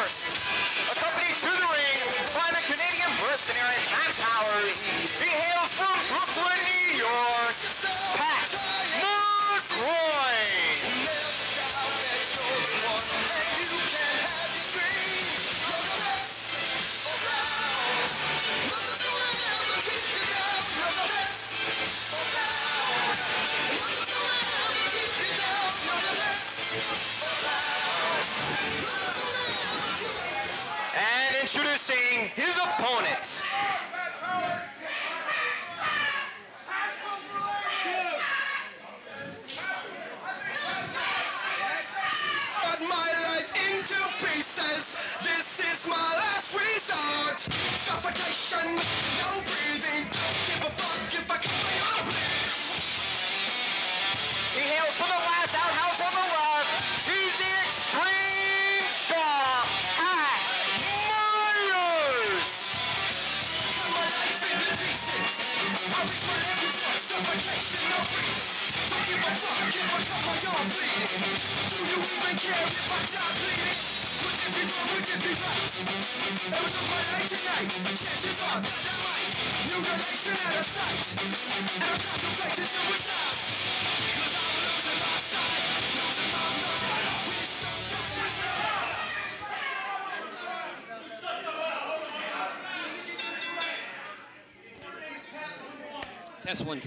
first. Accompanied to the ring by the Canadian mercenary Pat Powers. He hails from Brooklyn, New York, Pat McCroy. And introducing his opponent. Cut my life into pieces. This is my last resort. Suffocation, no breathing. Don't give a fuck if I cut my own bleed. He hails from the last outhouse on the left. He's the Extreme Shaw, Pat Myers. Cut my life into pieces. I reach my last resort. Suffocation, no breathing. Don't give a fuck if I cut my own bleeding. Do you even care if I die bleeding? Would it be wrong, would it be right? It was on my life tonight. Chances are that I might. Mutilation out of sight. And I'm contemplating suicide. Cause I'm losing my sight. Losing my mind. I wish somebody. Test 1, 2.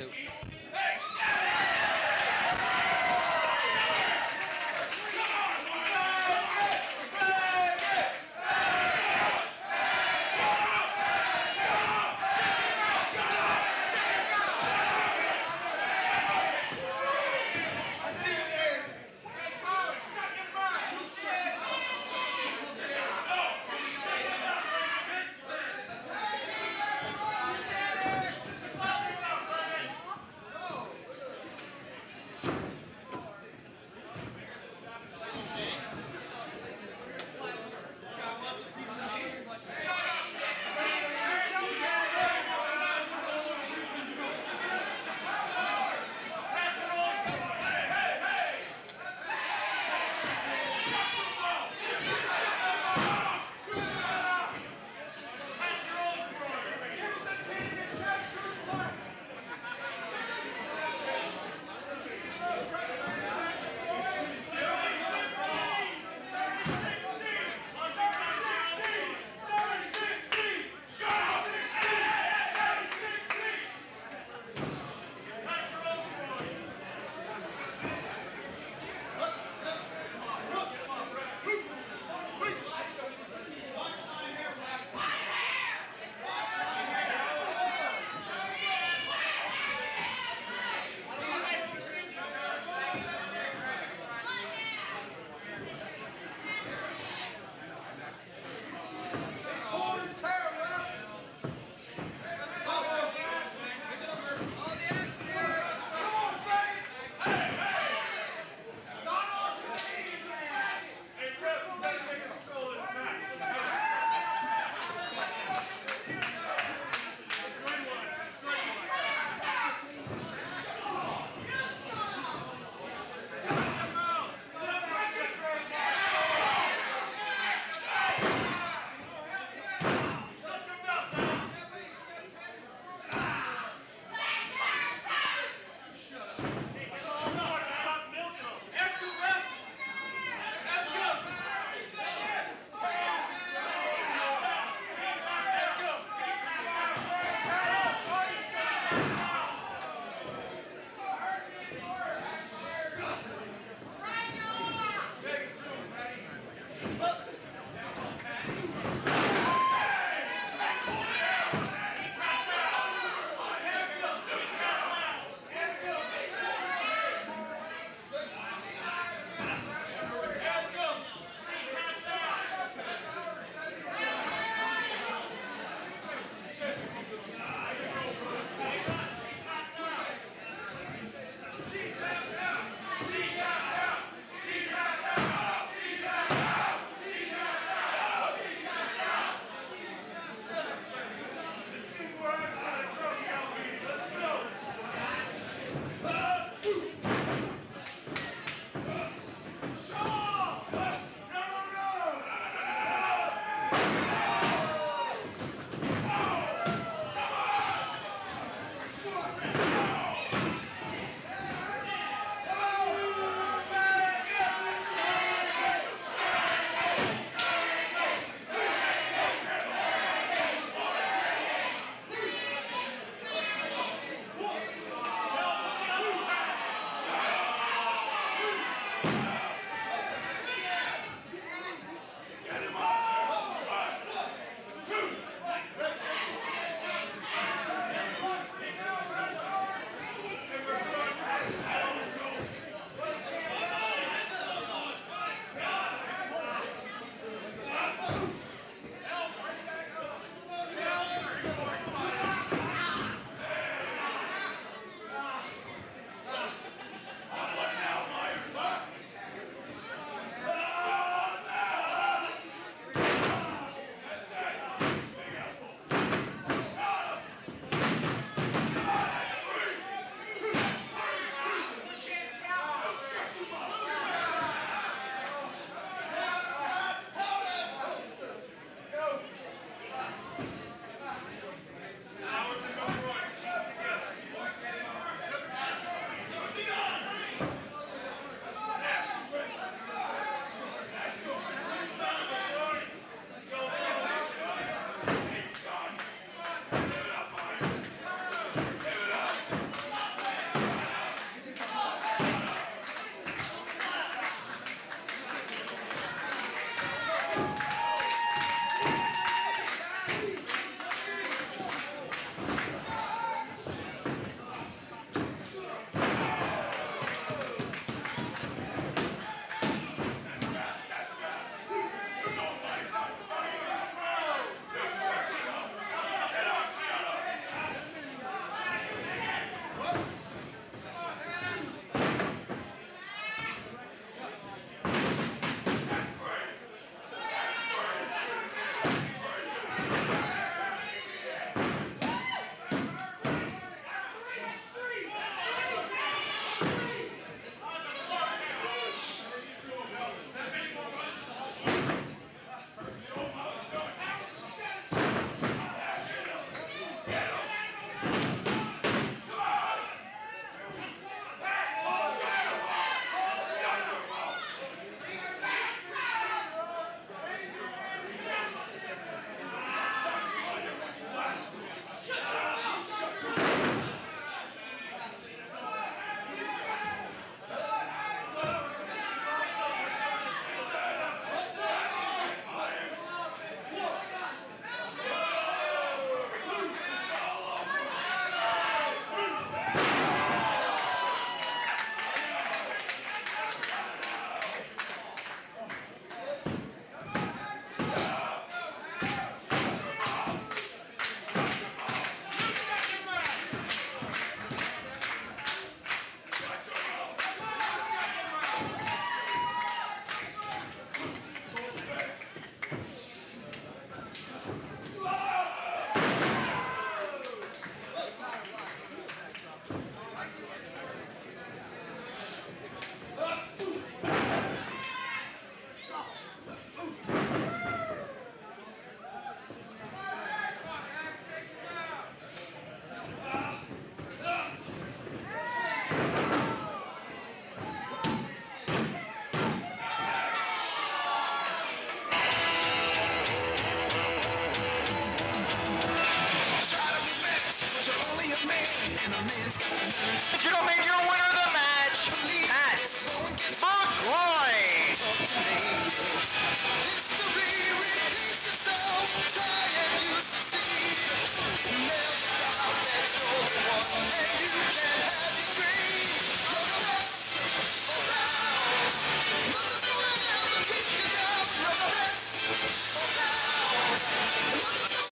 Gentlemen, your winner of the match, Pat McGroin.